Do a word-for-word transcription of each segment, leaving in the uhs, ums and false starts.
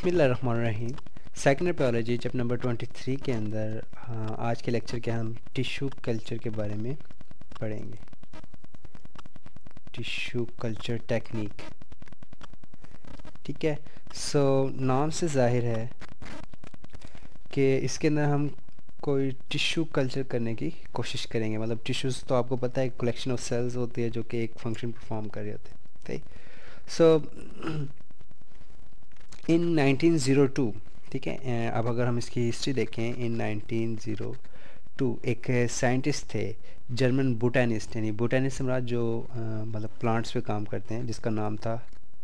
बिस्मिल्लाहिर्रहमानिर्रहीम। Secondary biology chapter number twenty three के अंदर हाँ, आज के लेक्चर के हम टिश्यू कल्चर के बारे में पढ़ेंगे। टिश्यू कल्चर टेक्निक, ठीक है। सो नाम से जाहिर है कि इसके अंदर हम कोई टिश्यू कल्चर करने की कोशिश करेंगे। मतलब टिश्यूज़ तो आपको पता है कलेक्शन ऑफ सेल्स होती है जो कि एक फंक्शन परफॉर्म कर रहे होते हैं। So in nineteen zero two, ठीक है, अब अगर हम इसकी हिस्ट्री देखें, इन नाइनटीन ज़ीरो टू एक साइंटिस्ट थे, जर्मन बोटानिस्ट, यानी बोटानिस्ट से मुराद जो अ, मतलब प्लांट्स पे काम करते हैं, जिसका नाम था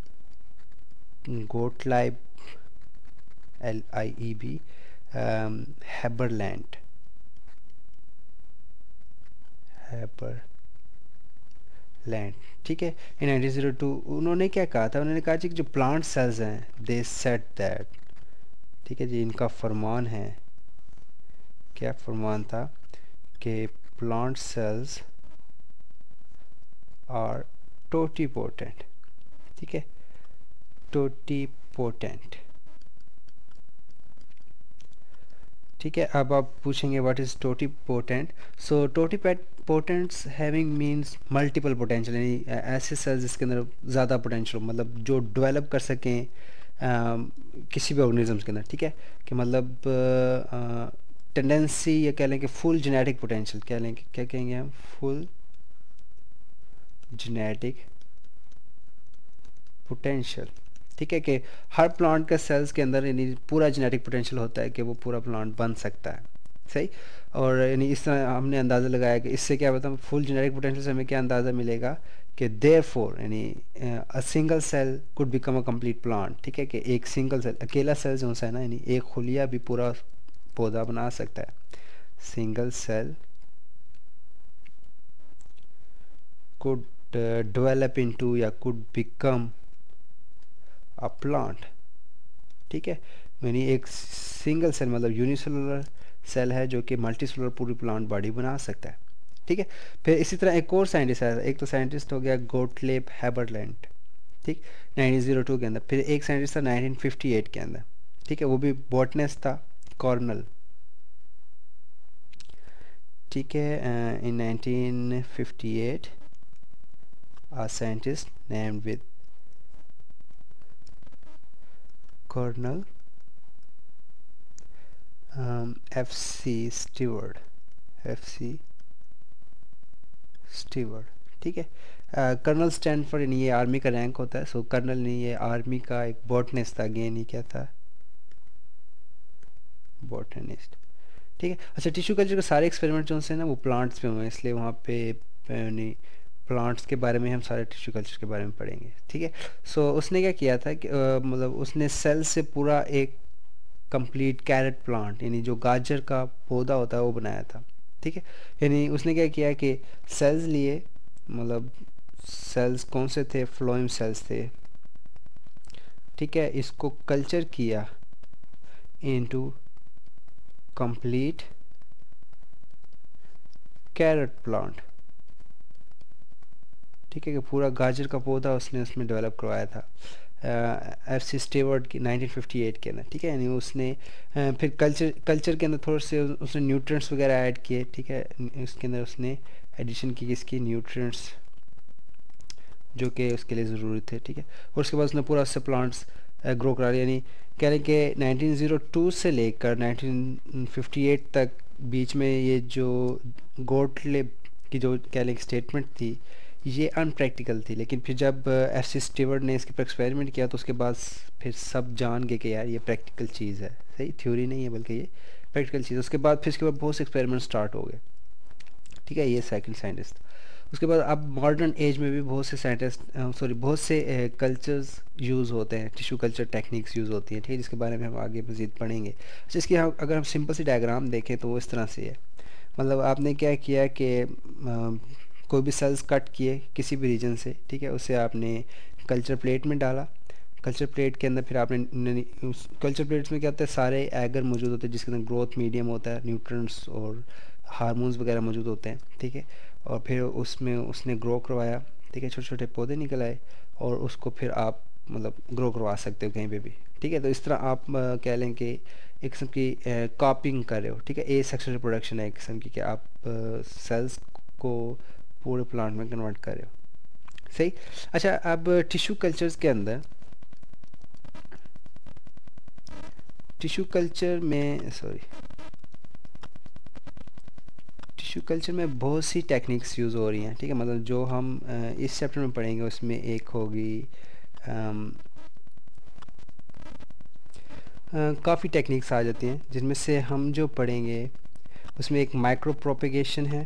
Gottlieb, L I E B Haberlandt Haberlandt ठीक है। इन नाइनटीन ज़ीरो टू उन्होंने क्या कहा था? उन्होंने कहा कि जो प्लांट सेल्स हैं, दे सेड दैट, ठीक है जी, इनका फरमान है, क्या फरमान था कि प्लांट सेल्स आर टोटीपोटेंट, ठीक है, टोटीपोटेंट, ठीक है। अब आप पूछेंगे what is totipotent. So totipotents having means multiple potential, यानी ऐसे सेल्स जिसके अंदर ज़्यादा पोटेंशियल, मतलब जो डेवलप कर सकें आ, किसी भी ऑर्गेनिज्म के अंदर, ठीक है, कि मतलब टेंडेंसी या कह लें कि फुल जेनेटिक पोटेंशियल, कह लें कि क्या कहेंगे हम, फुल जेनेटिक पोटेंशियल, ठीक है, कि हर प्लांट के सेल्स के अंदर यानी पूरा जेनेटिक पोटेंशियल होता है कि वो पूरा प्लांट बन सकता है, सही। और यानी इस तरह हमने अंदाज़ा लगाया कि इससे क्या बताऊँ, फुल जेनेटिक पोटेंशियल से हमें क्या अंदाज़ा मिलेगा कि देयरफॉर यानी a single cell could become a complete plant, ठीक है, कि एक सिंगल सेल, अकेला सेल जो सा है ना, यानी एक खुलिया भी पूरा पौधा बना सकता है। Single cell could uh, develop into या could become a plant, ठीक है। यानी एक सिंगल सेल मतलब यूनिसेलुलर सेल है जो कि मल्टी सेलुलर पूरी प्लांट बॉडी बना सकता है, ठीक है। फिर इसी तरह एक और साइंटिस्ट है, एक तो साइंटिस्ट हो गया गोटलेब हैबरलैंड, ठीक, नाइनटीन ज़ीरो टू के अंदर। फिर एक साइंटिस्ट था नाइनटीन फिफ्टी एट के अंदर, ठीक है, वो भी बॉटनिस्ट था, कॉर्नल, ठीक है। In nineteen fifty eight a scientist named with Colonel um, F C Stewart, F C Stewart, ठीक है। कर्नल स्टैंड फॉर, यानी ये आर्मी का रैंक होता है। सो कर्नल नहीं, ये आर्मी का एक बॉटनिस्ट था, अगेन ये क्या था, बॉटनिस्ट, ठीक है। अच्छा, टिश्यू कल्चर के सारे एक्सपेरिमेंट जो हैं ना वो प्लांट्स पे हुए हैं, इसलिए वहाँ पे यानी प्लांट्स के बारे में हम सारे टिश्यू कल्चर के बारे में पढ़ेंगे, ठीक है। सो उसने क्या किया था कि अ, मतलब उसने सेल से पूरा एक कंप्लीट कैरेट प्लांट, यानी जो गाजर का पौधा होता है वो बनाया था, ठीक है। यानी उसने क्या किया कि सेल्स लिए, मतलब सेल्स कौन से थे, फ्लोएम सेल्स थे, ठीक है, इसको कल्चर किया इनटू कंप्लीट कैरेट प्लांट, ठीक है, कि पूरा गाजर का पौधा उसने उसमें डेवलप करवाया था एफ सी स्टेवर्ट की नाइनटीन फिफ्टी एट के अंदर, ठीक है। यानी उसने uh, फिर कल्चर कल्चर के अंदर थोड़े से उसने न्यूट्रिएंट्स वगैरह ऐड किए, ठीक है, इसके अंदर उसने एडिशन की इसकी न्यूट्रिएंट्स जो कि उसके लिए ज़रूरी थे, ठीक है। और उसके बाद उसने पूरा उससे प्लांट्स ग्रो करा लिया। यानी कह रहे हैं कि नाइनटीन ज़ीरो टू से लेकर नाइनटीन फिफ्टी एट तक बीच में ये जो गोटलेब की जो कह लें स्टेटमेंट थी, ये अनप्रैक्टिकल थी। लेकिन फिर जब एफ सी स्टीवर्ट ने इसके पर एक्सपेरिमेंट किया तो उसके बाद फिर सब जान गए कि यार ये प्रैक्टिकल चीज़ है, सही, थ्योरी नहीं है बल्कि ये प्रैक्टिकल चीज़ है। उसके बाद फिर इसके बाद बहुत से एक्सपेरिमेंट स्टार्ट हो गए, ठीक है, ये सेकंड साइंटिस्ट। उसके बाद अब मॉडर्न एज में भी बहुत से साइंटिस्ट सॉरी बहुत से कल्चर्स यूज़ होते हैं, टिश्यू कल्चर टेक्निक्स यूज़ होती हैं, ठीक है, जिसके बारे में हम आगे मज़ीद पढ़ेंगे। अच्छा, इसकी हम अगर हम सिंपल सी डायग्राम देखें तो वो इस तरह से है। मतलब आपने क्या किया कि कोई भी सेल्स कट किए किसी भी रीजन से, ठीक है, उसे आपने कल्चर प्लेट में डाला। कल्चर प्लेट के अंदर फिर आपने उस कल्चर प्लेट्स में क्या होता है, सारे एगर मौजूद होते हैं जिसके अंदर ग्रोथ मीडियम होता है, न्यूट्रिएंट्स और हार्मोन्स वगैरह मौजूद होते हैं, ठीक है। और फिर उसमें उसने ग्रो करवाया, ठीक है, छोटे छोटे पौधे निकल आए और उसको फिर आप मतलब ग्रो करवा सकते हो कहीं पे भी, ठीक है। तो इस तरह आप अ, कह लें कि एक किस्म की कॉपिंग कर रहे हो, ठीक है। ए सेक्शुअल रिप्रोडक्शन है एक किस्म की, कि आप सेल्स को पूरे प्लांट में कन्वर्ट कर रहे हो, सही। अच्छा, अब टिश्यू कल्चर्स के अंदर, टिश्यू कल्चर में सॉरी टिश्यू कल्चर में बहुत सी टेक्निक्स यूज़ हो रही हैं, ठीक है। मतलब जो हम अ, इस चैप्टर में पढ़ेंगे उसमें एक होगी, काफ़ी टेक्निक्स आ जाती हैं, जिनमें से हम जो पढ़ेंगे उसमें एक माइक्रो प्रोपेगेशन है।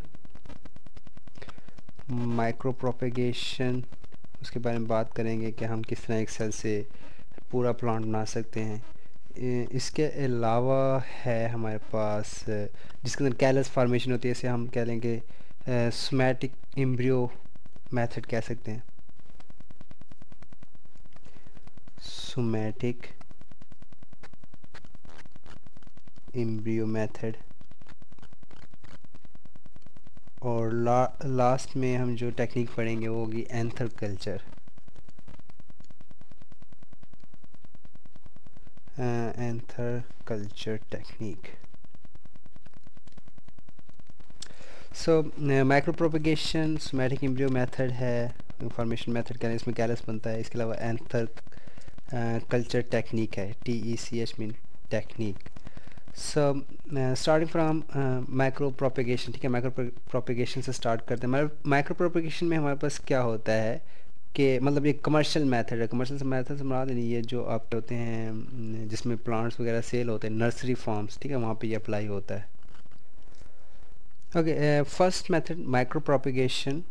माइक्रो प्रोपेगेशन, उसके बारे में बात करेंगे कि हम किस तरह एक सेल से पूरा प्लांट बना सकते हैं। ए- इसके अलावा है हमारे पास अ, जिसके अंदर कैलस फार्मेशन होती है, इसे हम कह लेंगे सोमैटिक एम्ब्रियो मेथड कह सकते हैं, सोमैटिक एम्ब्रियो मेथड। और ला, लास्ट में हम जो टेक्निक पढ़ेंगे वो होगी anther culture, anther culture technique. So micro propagation, somatic embryo method है, इंफॉर्मेशन मेथड कह रहे हैं, इसमें कैलस बनता है। इसके अलावा एंथर कल्चर टेक्निक है, T E C H mean technique. So starting from micro propagation, ठीक है। माइक्रो प्रोपेगेशन से स्टार्ट करते हैं। माइक्रो प्रोपेगेशन में हमारे पास क्या होता है कि मतलब ये कमर्शियल मेथड है। कमर्शियल मेथड से मुराद नहीं, ये जो आपके होते हैं न, जिसमें प्लांट्स वगैरह सेल होते हैं, नर्सरी फार्म्स, ठीक है, वहाँ पे ये अप्लाई होता है। Okay, first method micro propagation.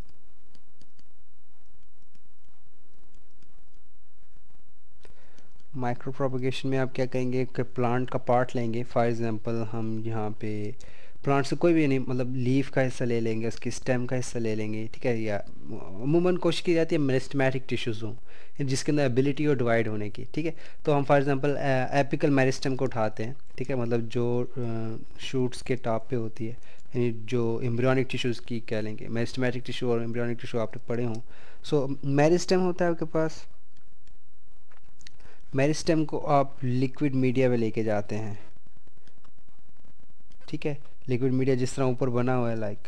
Micro propagation में आप क्या करेंगे कि प्लांट का पार्ट लेंगे। फॉर एग्जांपल हम यहाँ पे प्लांट से कोई भी नहीं, मतलब लीफ का हिस्सा ले लेंगे, उसकी स्टेम का हिस्सा ले लेंगे, ठीक है। या अमूमन कोशिश की जाती है मेरिस्टेमेटिक टिश्यूज़ हों, जिसके अंदर एबिलिटी हो डिवाइड होने की, ठीक है। तो हम फॉर एग्जांपल एपिकल मेरिस्टेम को उठाते हैं, ठीक है, मतलब जो शूट्स के टॉप पे होती है, यानी जो एम्ब्रियोनिक टिश्यूज़ की कह लेंगे। मेरिस्टेमेटिक टिश्यू और एम्ब्रियोनिक टिश्यू आपने पढ़े हों। सो मेरिस्टेम होता है आपके पास। मेरिस्टेम को आप लिक्विड मीडिया में लेके जाते हैं, ठीक है। लिक्विड मीडिया जिस तरह ऊपर बना हुआ है, लाइक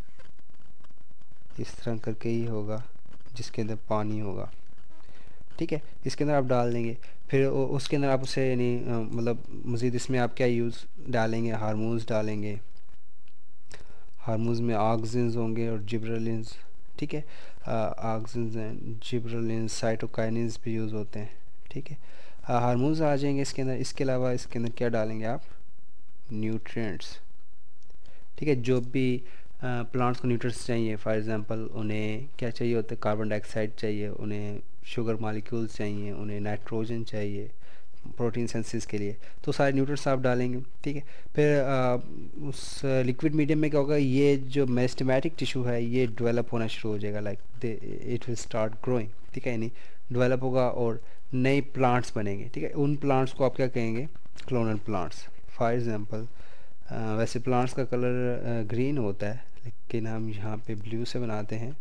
इस तरह करके ही होगा, जिसके अंदर पानी होगा, ठीक है। इसके अंदर आप डाल देंगे, फिर उ- उसके अंदर आप उसे यानी अ, मतलब मज़ीद इसमें आप क्या यूज़ डालेंगे, हार्मोन्स डालेंगे। हार्मोन्स में ऑक्सिन्स होंगे और जिब्रेलिन्स, ठीक है। ऑक्सिन्स एंड जिब्रेलिन्स, साइटोकाइनिन्स भी यूज़ होते हैं, ठीक है। हार्मोन्स आ जाएंगे इसके अंदर। इसके अलावा इसके अंदर क्या डालेंगे आप, न्यूट्रिएंट्स, ठीक है। जो भी प्लांट्स को न्यूट्रिएंट्स चाहिए, फॉर एग्जांपल उन्हें क्या चाहिए होता है, कार्बन डाइऑक्साइड चाहिए, उन्हें शुगर मॉलिक्यूल्स चाहिए, उन्हें नाइट्रोजन चाहिए प्रोटीन सिंथेसिस के लिए, तो सारे न्यूट्रिएंट्स आप डालेंगे, ठीक है। फिर आ, उस लिक्विड मीडियम में क्या होगा, ये जो मेरिस्टेमेटिक टिश्यू है ये डेवलप होना शुरू हो जाएगा, like it will start growing, ठीक है, यानी डेवलप होगा और नए प्लांट्स बनेंगे, ठीक है। उन प्लांट्स को आप क्या कहेंगे, क्लोनल प्लांट्स। फॉर एग्जांपल वैसे प्लांट्स का कलर ग्रीन होता है, लेकिन हम यहाँ पे ब्लू से बनाते हैं,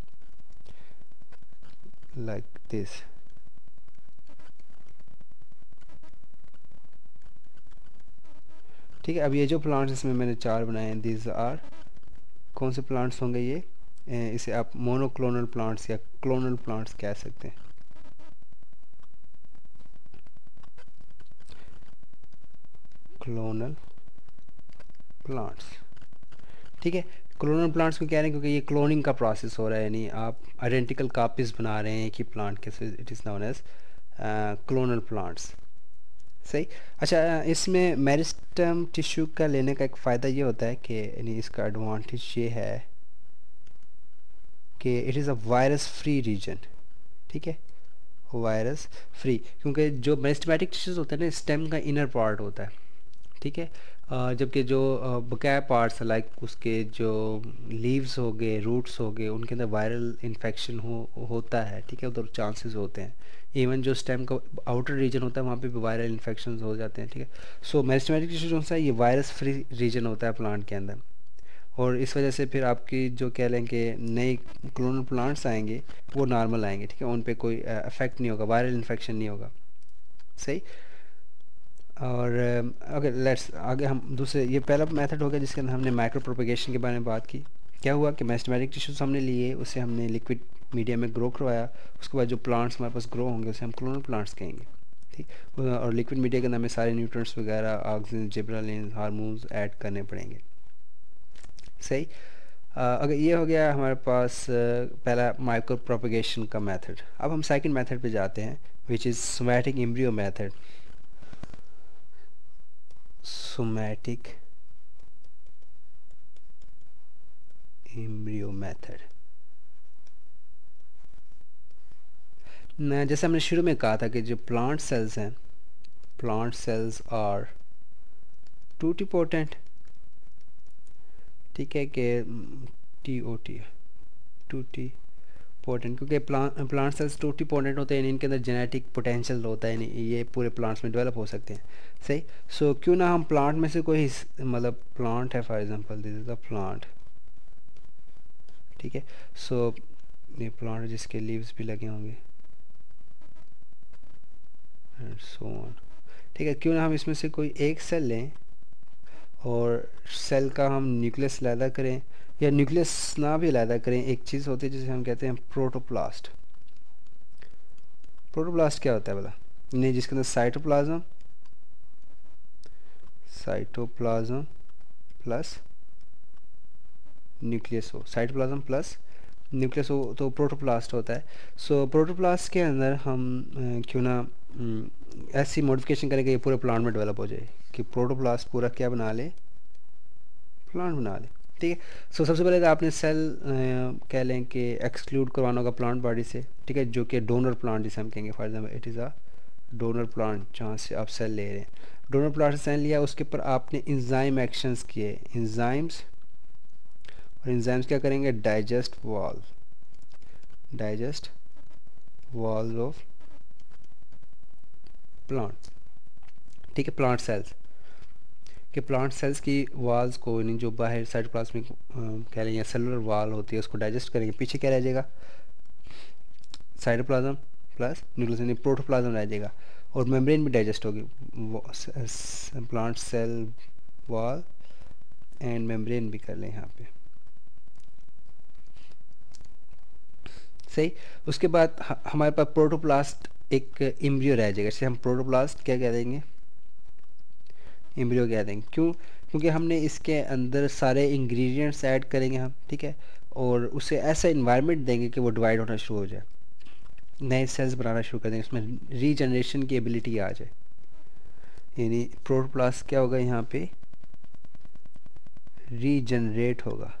लाइक दिस, ठीक है। अब ये जो प्लांट्स इसमें मैंने चार बनाए हैं, दीज आर, कौन से प्लांट्स होंगे ये, ए, इसे आप मोनोक्लोनल प्लांट्स या क्लोनल प्लांट्स कह सकते हैं। क्लोनल प्लांट्स, ठीक है। क्लोनल प्लांट्स को कह रहे हैं क्योंकि ये क्लोनिंग का प्रोसेस हो रहा है, यानी आप आइडेंटिकल कापीज बना रहे हैं एक ही प्लांट के, it is known as clonal plants, सही। अच्छा, इसमें मेरिस्टेम टिश्यू का लेने का एक फ़ायदा ये होता है कि यानी इसका एडवांटेज ये है कि it is a virus free region, ठीक है, वायरस फ्री। क्योंकि जो मेरिस्टेमेटिक टिश्यूज़ होते हैं ना, स्टेम का इनर पार्ट होता है, ठीक है। अ, जबकि जो बकाया पार्ट्स लाइक उसके जो लीव्स हो गए, रूट्स हो गए, उनके अंदर वायरल इन्फेक्शन हो होता है, ठीक है, उधर चांसेस होते हैं। इवन जो स्टेम का आउटर रीजन होता है वहाँ पे भी वायरल इन्फेक्शन हो जाते हैं, ठीक है। सो मेरिस्टेमेटिक टिश्यू जो सा है ये वायरस फ्री रीजन होता है प्लांट के अंदर। और इस वजह से फिर आपकी जो कह लें कि नए क्लोनल प्लांट्स आएंगे वो नॉर्मल आएंगे, ठीक है, उन पे कोई इफेक्ट नहीं होगा, वायरल इन्फेक्शन नहीं होगा। सही। और अगर लेट्स आगे हम दूसरे, ये पहला मेथड हो गया जिसके अंदर हमने माइक्रो प्रोपेगेशन के बारे में बात की। क्या हुआ कि मेस्टमेटिक टिश्यूज हमने लिए, उसे हमने लिक्विड मीडिया में ग्रो करवाया, उसके बाद जो प्लांट्स हमारे पास ग्रो होंगे उसे हम क्लोनल प्लांट्स कहेंगे, ठीक। और लिक्विड मीडिया के अंदर हमें सारे न्यूट्रिएंट्स वगैरह, ऑक्सीजन, जिब्रेलिन, हार्मोन्स ऐड करने पड़ेंगे। सही। अ, अगर ये हो गया हमारे पास अ, पहला माइक्रो प्रोपेगेशन का मेथड। अब हम सेकंड मेथड पे जाते हैं, which is somatic embryo method. Somatic embryo method. न जैसे हमने शुरू में कहा था कि जो प्लांट सेल्स हैं, प्लांट सेल्स आर टूटीपोटेंट, ठीक है, कि T O T totipotent, क्योंकि plant plant cells totipotent होते हैं, इनके अंदर जेनेटिक पोटेंशियल होता है, ये पूरे प्लांट्स में डेवलप हो सकते हैं। सही। सो so, क्यों ना हम प्लांट में से कोई हिस- मतलब प्लांट है, for example this is the plant, ठीक है। सो so, ये प्लांट जिसके लीव्स भी लगे होंगे एंड सो ऑन, ठीक है, क्यों ना हम इसमें से कोई एक सेल लें और सेल का हम न्यूक्लियस अलहदा करें, या न्यूक्लियस ना भी अलहदा करें। एक चीज़ होती है जिसे हम कहते हैं प्रोटोप्लास्ट। प्रोटोप्लास्ट क्या होता है भला? नहीं, जिसके अंदर साइटोप्लाज्म, साइटोप्लाज्म प्लस न्यूक्लियस हो, साइटोप्लाज्म प्लस न्यूक्लियस हो तो प्रोटोप्लास्ट होता है। सो so, प्रोटोप्लास्ट के अंदर हम अ, क्यों ना अम, ऐसी मॉडिफिकेशन करें कि ये पूरे प्लांट में डेवलप हो जाए, कि प्रोटोप्लास्ट पूरा क्या बना ले, प्लांट बना ले, ठीक है। सो सबसे पहले तो आपने सेल कह लें कि एक्सक्लूड करवाना होगा प्लांट बॉडी से, ठीक है, जो कि डोनर प्लांट जिसे हम कहेंगे, for example it is a donor plant, जहाँ से आप सेल ले रहे हैं। डोनर प्लांट से सेल लिया, उसके ऊपर आपने इंजाइम एक्शंस किए, इंजाइम्स, और इंजाइम्स क्या करेंगे, digest wall, digest walls of plant, ठीक है, प्लांट सेल्स कि प्लांट सेल्स की वाल्स को, यानी जो बाहर साइटोप्लाज्मिक कह लें या सेलुलर वाल होती है, उसको डाइजेस्ट करेंगे, पीछे क्या रह जाएगा, साइटोप्लाज्म प्लस न्यूक्लियस, यानी प्रोटोप्लाज्म रह जाएगा, और मेम्ब्रेन भी डाइजेस्ट होगी, plant cell wall and membrane भी कर लें यहाँ पे। सही। उसके बाद ह- हमारे पास प्रोटोप्लास्ट एक एम्ब्रियो रह जाएगा, जैसे हम प्रोटोप्लास्ट क्या कह देंगे, एम्ब्रियो कह देंगे। क्यों? क्योंकि हमने इसके अंदर सारे इंग्रेडिएंट्स ऐड करेंगे हम, ठीक है, और उसे ऐसा इन्वायरमेंट देंगे कि वो डिवाइड होना शुरू हो जाए, नए सेल्स बनाना शुरू कर देंगे, उसमें रीजनरेशन की एबिलिटी आ जाए, यानी प्रोटोप्लास्ट क्या होगा यहाँ पे, रीजनरेट होगा,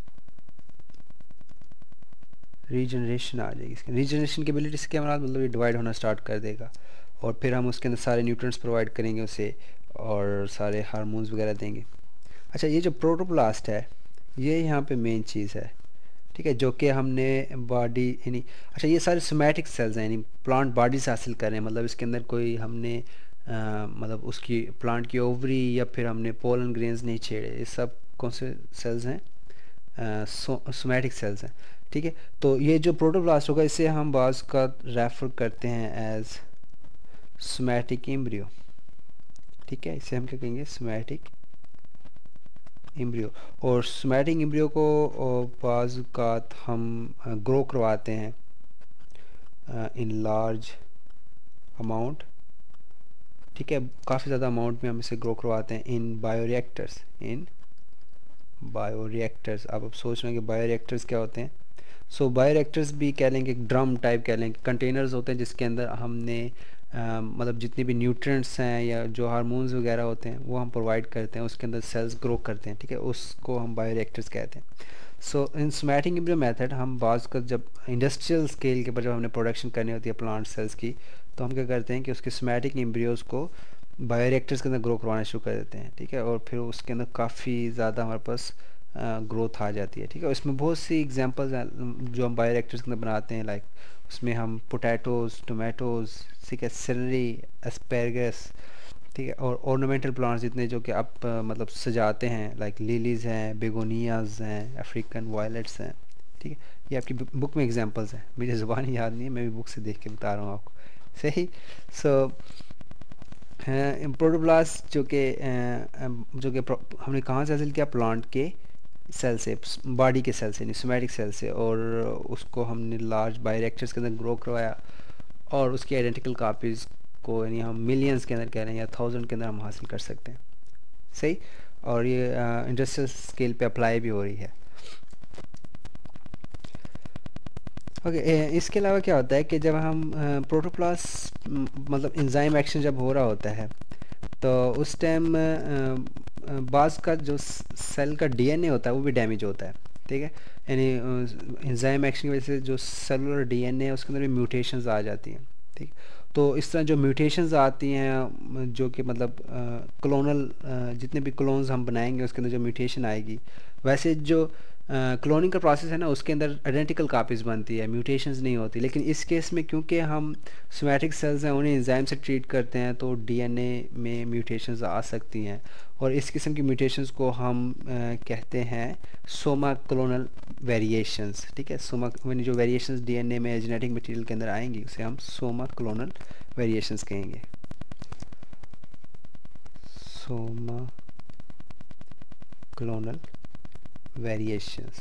रीजनरेशन आ जाएगी इसकी, रीजनरेशन की एबिलिटी से क्या मतलब मतलब ये डिवाइड होना स्टार्ट कर देगा, और फिर हम उसके अंदर सारे न्यूट्रिएंट्स प्रोवाइड करेंगे उसे, और सारे हार्मोन्स वगैरह देंगे। अच्छा, ये जो प्रोटोप्लास्ट है ये यहाँ पे मेन चीज़ है, ठीक है, जो कि हमने बॉडी यानी, अच्छा ये सारे सोमैटिक सेल्स हैं, यानी प्लांट बॉडी से हासिल कर रहे हैं, मतलब इसके अंदर कोई हमने अ, मतलब उसकी प्लांट की ओवरी या फिर हमने पोलन ग्रेन्स नहीं छेड़े, ये सब कौन से सेल्स हैं, सोमैटिक सेल्स हैं, ठीक है। तो ये जो प्रोटोप्लास्ट होगा इसे हम बाज़ का रेफर करते हैं एज सोमैटिक एम्ब्रियो, ठीक है, इसे हम क्या कहेंगे, सोमैटिक एम्ब्रियो। और सोमैटिक एम्ब्रियो को बाज़ का हम ग्रो करवाते हैं इन लार्ज अमाउंट, ठीक है, काफ़ी ज़्यादा अमाउंट में हम इसे ग्रो करवाते हैं इन बायोरिएक्टर्स, इन बायोरिएक्टर्स। अब आप सोच रहे हैं कि बायोरिएक्टर्स क्या होते हैं। सो बायोरिएक्टर्स भी कह लेंगे, ड्रम टाइप कह लेंगे, कंटेनर्स होते हैं जिसके अंदर हमने अ, मतलब जितने भी न्यूट्रिएंट्स हैं या जो हार्मोन्स वगैरह होते हैं वो हम प्रोवाइड करते हैं, उसके अंदर सेल्स ग्रो करते हैं, ठीक है, उसको हम बायोरिएक्टर्स कहते हैं। So in somatic embryo method हम बाज़ का जब इंडस्ट्रियल स्केल के ऊपर जब हमने प्रोडक्शन करनी होती है प्लांट सेल्स की, तो हम क्या करते हैं कि उसके सोमैटिक एम्ब्रियोज़ को बायोरिएक्टर्स के अंदर ग्रो करवाना शुरू कर देते हैं, ठीक है, और फिर उसके अंदर काफ़ी ज़्यादा हमारे पास ग्रोथ आ जाती है, ठीक है। इसमें बहुत सी एग्जांपल्स हैं जो हम बायोरिएक्टर्स के अंदर बनाते हैं, लाइक उसमें हम पोटैटोज़, टोमेटोज़, ठीक है, सेलरी, एस्पैरगस, ठीक है। और ऑर्नामेंटल प्लांट्स जितने जो कि आप अ, मतलब सजाते हैं, लाइक लिलीज हैं, बेगोनियाज हैं, अफ्रीकन वायलेट्स हैं, ठीक है। ये आपकी बुक में एग्जांपल्स हैं, मुझे ज़ुबानी याद नहीं है, मैं भी बुक से देख के बता रहा हूँ आपको। सही। सो प्रोटोप्लास्ट जो कि अ, अ, जो कि प्रो- हमने कहाँ से हासिल किया, प्लांट के सेल से, बॉडी के सेल से, नहीं सोमेटिक सेल से, और उसको हमने लार्ज बायोरिएक्टर्स के अंदर ग्रो करवाया, और उसकी आइडेंटिकल कापीज़ को यानी हम मिलियंस के अंदर कह रहे हैं या थाउजेंड के अंदर हम हासिल कर सकते हैं। सही। और ये इंडस्ट्रियल स्केल पे अप्लाई भी हो रही है। ओके। इसके अलावा क्या होता है कि जब हम प्रोटोप्लास्ट मतलब एंजाइम एक्शन जब हो रहा होता है, तो उस टाइम बाज़ का जो सेल का डीएनए होता है वो भी डैमेज होता है, ठीक है। यानी एंजाइम एक्शन की वजह से जो सेलुलर डीएनए है उसके अंदर भी म्यूटेशंस आ जाती हैं, ठीक। तो इस तरह जो म्यूटेशंस आती हैं, जो कि मतलब क्लोनल जितने भी क्लोन्स हम बनाएंगे उसके अंदर जो म्यूटेशन आएगी, वैसे जो क्लोनिंग का प्रोसेस है ना उसके अंदर आइडेंटिकल कापीज़ बनती है, म्यूटेशंस नहीं होती। लेकिन इस केस में क्योंकि हम सोमैटिक सेल्स हैं उन्हें एंजाइम से ट्रीट करते हैं, तो डीएनए में म्यूटेशंस आ सकती हैं, और इस किस्म की म्यूटेशंस को हम अ, कहते हैं सोमा क्लोनल वेरिएशंस, ठीक है। सोमा यानी जो वेरिएशंस डीएनए में जेनेटिक मटेरियल के अंदर आएंगी उसे हम सोमा क्लोनल वेरिएशंस कहेंगे। सोमा क्लोनल वेरिएशंस,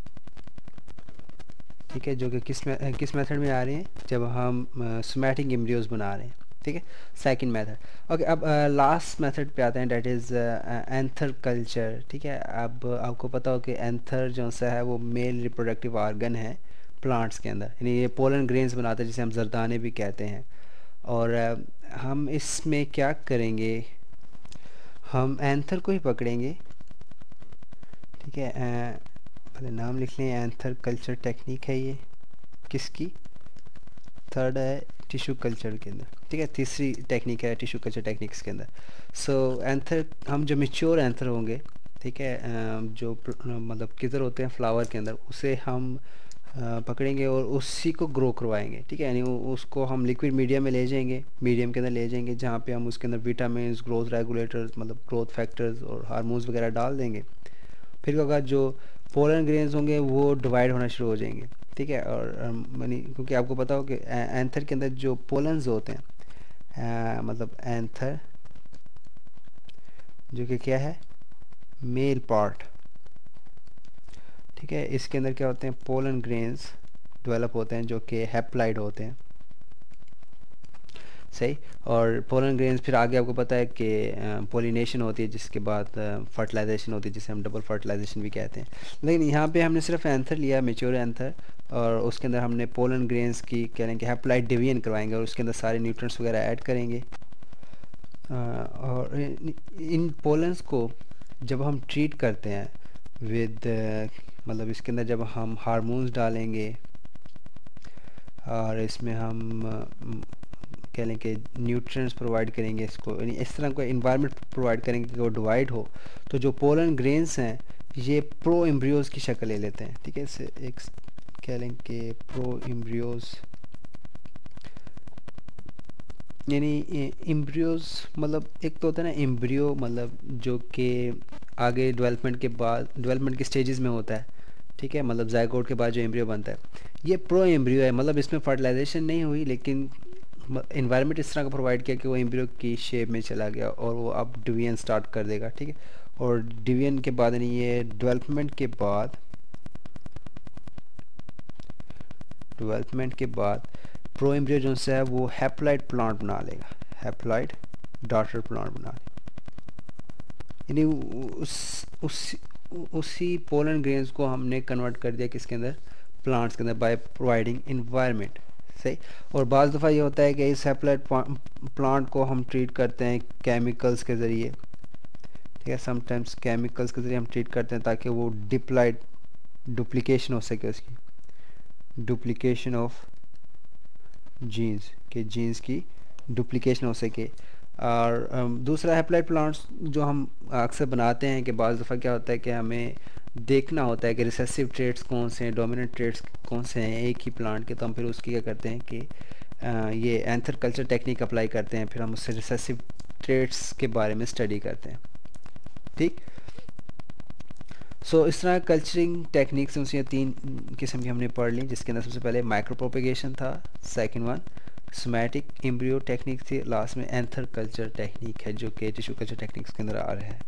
ठीक है, जो कि किस में, किस मेथड में आ रहे हैं, जब हम सोमैटिक एम्ब्रियोज बना रहे हैं, ठीक है। Second method. ओके। अब लास्ट मेथड पे आते हैं, डेट इज़ एंथर कल्चर, ठीक है। अब आपको पता हो कि एंथर जो सा है वो मेल रिप्रोडक्टिव ऑर्गन है प्लांट्स के अंदर, यानी ये पोलन ग्रेन्स बनाते हैं जिसे हम जरदाने भी कहते हैं। और uh, हम इसमें क्या करेंगे, हम एंथर को ही पकड़ेंगे, ठीक है। uh, पहले नाम लिख लें, एंथर कल्चर टेक्निक है ये किसकी, थर्ड है टिश्यू कल्चर के अंदर, ठीक है। तीसरी टेक्निक है टिश्यू कल्चर टेक्निक्स के अंदर। सो एंथर, हम जो मेच्योर एंथर होंगे, ठीक है, अम, जो प्र- मतलब किधर होते हैं फ्लावर के अंदर, उसे हम अ, पकड़ेंगे और उसी को ग्रो करवाएंगे, ठीक है। यानी वो- उसको हम लिक्विड मीडियम में ले जाएंगे, मीडियम के अंदर ले जाएंगे, जहाँ पे हम उसके अंदर विटामिन, ग्रोथ रेगुलेटर्स मतलब ग्रोथ फैक्टर्स और हार्मोन्स वगैरह डाल देंगे। फिर क्या होगा, जो पोलन ग्रेन्स होंगे वो डिवाइड होना शुरू हो जाएंगे, ठीक है। और यानी क्योंकि आपको पता हो कि एंथर के अंदर जो पोलन्स होते हैं, अ, मतलब एंथर जो कि क्या है, मेल पार्ट, ठीक है, इसके अंदर क्या होते हैं, पोलन ग्रेन्स डेवलप होते हैं जो कि हैप्लाइड होते हैं। सही। और पोलन ग्रेन्स फिर आगे आपको पता है कि पोलिनेशन होती है, जिसके बाद फर्टिलाइजेशन होती है, जिसे हम डबल फर्टिलाइजेशन भी कहते हैं। लेकिन यहाँ पे हमने सिर्फ एंथर लिया, मेच्योर एंथर, और उसके अंदर हमने पोलन ग्रेन्स की कह रहे हैं कि हैप्लाइड डिवीजन करवाएंगे और उसके अंदर सारे न्यूट्रिएंट्स वगैरह ऐड करेंगे। अ, और इन इन पोलन्स को जब हम ट्रीट करते हैं विद, मतलब इसके अंदर जब हम हार्मोन्स डालेंगे और इसमें हम अ, कह लें कि न्यूट्रिएंट्स प्रोवाइड करेंगे इसको, यानी इस तरह का इन्वायरमेंट प्रोवाइड करेंगे कि वो डिवाइड हो, तो जो पोलन ग्रेन्स हैं ये प्रो एम्ब्रियोज़ की शक्ल ले लेते हैं, ठीक है। इसे एक कह लें कि प्रो एम्ब्रियोज़, यानी एम्ब्रियोज़ मतलब एक तो होता है ना एम्ब्रियो, मतलब जो कि आगे डेवलपमेंट के बाद डेवलपमेंट के स्टेजेस में होता है, ठीक है, मतलब जायगोट के बाद जो एम्ब्रियो बनता है, ये प्रो एम्ब्रियो है, मतलब इसमें फर्टिलाइजेशन नहीं हुई, लेकिन इन्वायरमेंट इस तरह का प्रोवाइड किया कि वो एम्ब्रियो की शेप में चला गया और वो अब डिवीजन स्टार्ट कर देगा, ठीक है। और डिवीजन के बाद यानी ये डेवलपमेंट के बाद डेवलपमेंट के बाद प्रो एम्ब्रियो जो है वो हैप्लॉइड प्लांट बना लेगा, हैप्लॉइड डॉटर प्लांट बना लेगा, यानी उस उस उसी पोलन ग्रेन्स को हमने कन्वर्ट कर दिया किसके अंदर, प्लांट्स के अंदर, बाय प्रोवाइडिंग इन्वायरमेंट। सही। और बाज़ दफ़ा ये होता है कि इस हैप्लॉइड प्लांट को हम ट्रीट करते हैं केमिकल्स के ज़रिए, ठीक है, समटाइम्स केमिकल्स के ज़रिए हम ट्रीट करते हैं ताकि वो डिप्लाइड डुप्लीकेशन हो सके, उसकी डुप्लीकेशन ऑफ जीन्स के जीन्स की डुप्लीकेशन हो सके। और अम, दूसरा हैप्लॉइड प्लांट्स जो हम अक्सर बनाते हैं कि बाज़ दफ़ा क्या होता है कि हमें देखना होता है कि रिसेसिव ट्रेड्स कौन से हैं, डोमिनेंट ट्रेड्स कौन से हैं एक ही प्लांट के, तो हम फिर उसकी क्या करते हैं कि अ, ये एंथर कल्चर टेक्निक अप्लाई करते हैं, फिर हम उससे रिसेसिव ट्रेट्स के बारे में स्टडी करते हैं। ठीक, सो so, इस तरह कल्चरिंग टेक्निक्स उसने तीन किस्म की हमने पढ़ ली, जिसके अंदर सबसे पहले माइक्रो प्रोपेगेशन था, second one somatic embryo technique थी, लास्ट में एंथर कल्चर टेक्निक है जो कि टिश्यू कल्चर टेक्निक्स के अंदर आ रहा है।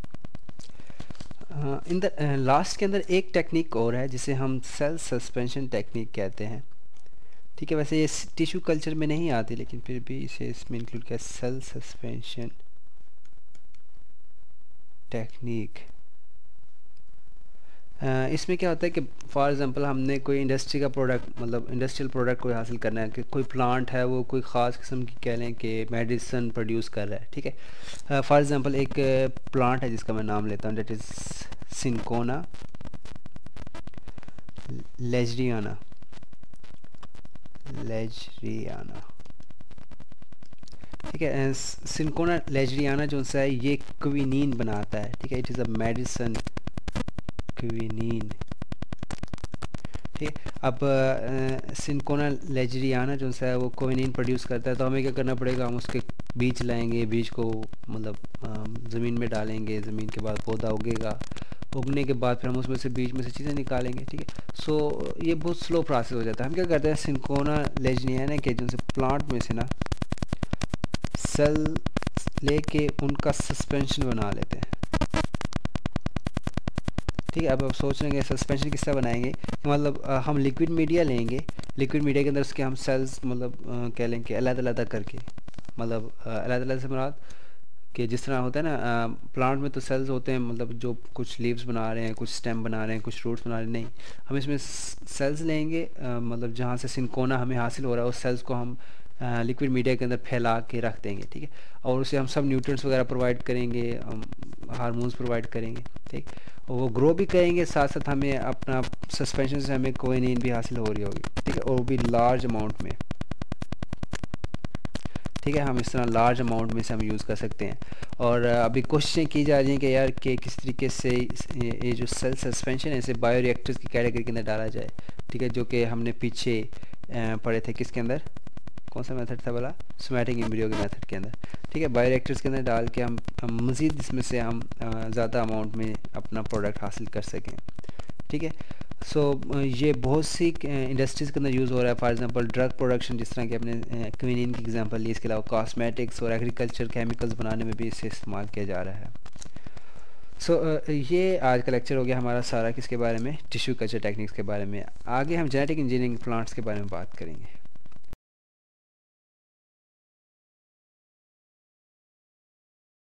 इन द लास्ट के अंदर एक टेक्निक और है जिसे हम सेल सस्पेंशन टेक्निक कहते हैं। ठीक है, वैसे ये टिश्यू कल्चर में नहीं आती लेकिन फिर भी इसे इसमें इंक्लूड किया, सेल सस्पेंशन टेक्निक। इसमें क्या होता है कि फॉर एग्जांपल हमने कोई इंडस्ट्री का प्रोडक्ट, मतलब इंडस्ट्रियल प्रोडक्ट कोई हासिल करना है, कि कोई प्लांट है वो कोई ख़ास किस्म की कह लें कि मेडिसिन प्रोड्यूस कर रहा है। ठीक है, फॉर एग्जांपल एक प्लांट है जिसका मैं नाम लेता हूँ, that is Cinchona ledgeriana ledgeriana ठीक है, सिंकोना लेजरियाना जो सा है ये क्विनीन बनाता है। ठीक है, it is a medicine quinine. ठीक है, अब सिंकोना लेजरियाना जो सा है वो क्विनीन प्रोड्यूस करता है, तो हमें क्या करना पड़ेगा, हम उसके बीज लाएंगे, बीज को मतलब ज़मीन में डालेंगे, ज़मीन के बाद पौधा उगेगा, उगने के बाद फिर हम उसमें से बीज में से चीज़ें निकालेंगे। ठीक है, सो ये बहुत स्लो प्रोसेस हो जाता है। हम क्या करते हैं, सिंकोना लेजरियाना के जो प्लांट में से ना सेल लेके उनका सस्पेंशन बना लेते हैं। ठीक है, अब आप सोच रहे हैं कि सस्पेंशन किस तरह बनाएंगे, मतलब आ, हम लिक्विड मीडिया लेंगे, लिक्विड मीडिया के अंदर उसके हम सेल्स मतलब कह लें कि अलग अलग करके, मतलब अलग अलग से मुराद कि जिस तरह होता है ना प्लांट में तो सेल्स होते हैं, मतलब जो कुछ लीव्स बना रहे हैं, कुछ स्टेम बना रहे हैं, कुछ रूट्स बना रहे हैं, नहीं, हम इसमें सेल्स लेंगे, आ, मतलब जहाँ से सिंकोना हमें हासिल हो रहा है उस सेल्स को हम लिक्विड मीडिया के अंदर फैला के रख देंगे। ठीक है, और उसे हम सब न्यूट्रिएंट्स वगैरह प्रोवाइड करेंगे, हार्मोन्स प्रोवाइड करेंगे। ठीक, और वो ग्रो भी करेंगे, साथ साथ हमें अपना सस्पेंशन से हमें क्विनीन भी हासिल हो रही होगी। ठीक है, और वो भी लार्ज अमाउंट में। ठीक है, हम इस तरह लार्ज अमाउंट में से हम यूज़ कर सकते हैं। और अभी कोशिशें की जा रही हैं कि यार कि किस तरीके से ये जो सेल सस्पेंशन है इसे बायोरिएक्टर्स की कैटेगरी के अंदर डाला जाए। ठीक है, जो कि हमने पीछे पढ़े थे, किसके अंदर, कौन सा मेथड था बोला, सोमैटिक एम्ब्रियो के मेथड के अंदर। ठीक है, बायोरिएक्टर्स के अंदर डाल के हम, हम मज़ीद इसमें से हम ज़्यादा अमाउंट में अपना प्रोडक्ट हासिल कर सकें। ठीक है, सो so, ये बहुत सी इंडस्ट्रीज़ के अंदर यूज़ हो रहा है। फॉर एग्जांपल ड्रग प्रोडक्शन, जिस तरह कि अपने क्विनीन की एग्जांपल ली, इसके अलावा कॉस्मेटिक्स और एग्रीकल्चर केमिकल्स बनाने में भी इसे इस्तेमाल किया जा रहा है। सो so, uh, ये आज का लेक्चर हो गया हमारा सारा किसके बारे में, टिश्यू कल्चर टेक्निक्स के बारे में। आगे हम जेनेटिक इंजीनियरिंग प्लांट्स के बारे में बात करेंगे।